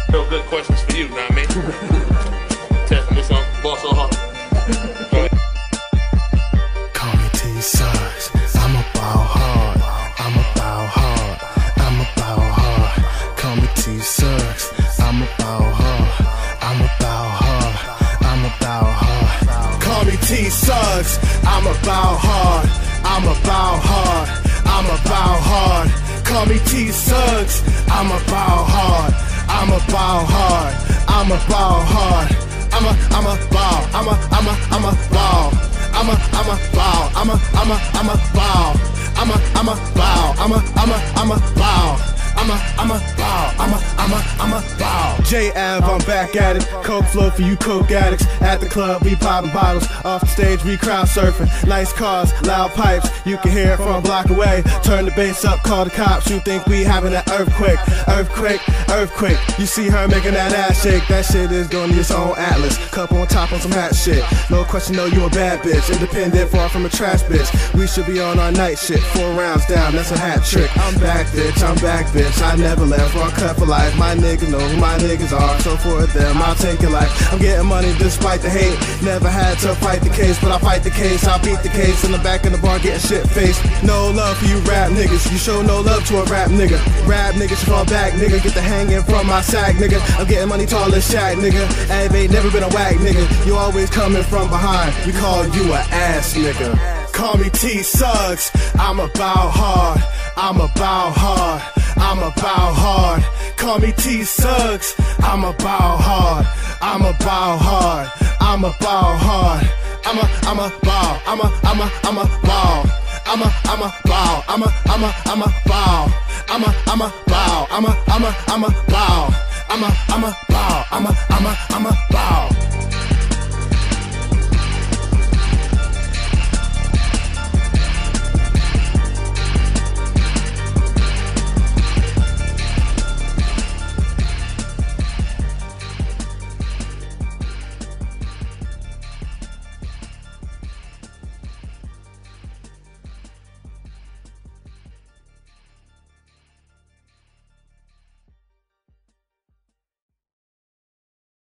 Real good questions for you, know what I mean? Testing this on ball so hard. Call me T-Suggs. I'm about hard. I'm about hard. I'm about hard. Call me T-Suggs. I'm about hard. I'm about hard. I'm about hard. Call me T-Suggs. I'm about hard. I'm about hard. I'm about hard. Call me T-Suggs. I'm about hard. I'm about hard. I'm about hard. I'm a ball. I'm a ball. I'm a ball. I'm a ball. I'm a ball. I'm a ball. I'm a ball. J-Av, I'm back at it. Coke flow for you coke addicts. At the club, we popping bottles. Off the stage, we crowd surfing. Nice cars, loud pipes. You can hear it from a block away. Turn the bass up, call the cops. You think we having an earthquake? Earthquake, earthquake. You see her making that ass shake. That shit is going to its own atlas. Cup on top on some hat shit. No question, no, you a bad bitch. Independent, far from a trash bitch. We should be on our night shit. 4 rounds down, that's a hat trick. I'm back, bitch. I'm back, bitch. I never left, or cut for life. My niggas know who my niggas are, so for them, I'll take your life. I'm getting money despite the hate. Never had to fight the case, but I fight the case. I beat the case in the back of the bar, getting shit faced. No love for you rap niggas. You show no love to a rap nigga. Rap niggas should fall back, nigga. Get the hanging from my sack, nigga. I'm getting money tall as Shaq, nigga. Av ain't never been a whack, nigga. You always coming from behind. We call you a ass, nigga. Call me T-Suggs. I'm about hard. I'm about hard. I'm about hard. Call me T-Suggs. I'm about hard. I'm about hard. I'm about hard. I'm a ball. I'm a ball. I'm a ball. I'm a ball. I'm a ball. I'm a ball. I'm a ball. I'm a ball. I'm a